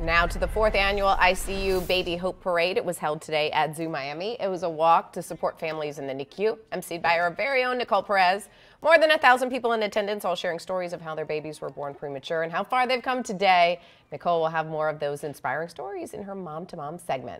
Now to the 4th annual ICU Baby Hope Parade. It was held today at Zoo Miami. It was a walk to support families in the NICU, emceed by our very own Nicole Perez. More than 1,000 people in attendance, all sharing stories of how their babies were born premature and how far they've come today. Nicole will have more of those inspiring stories in her Mom to Mom segment.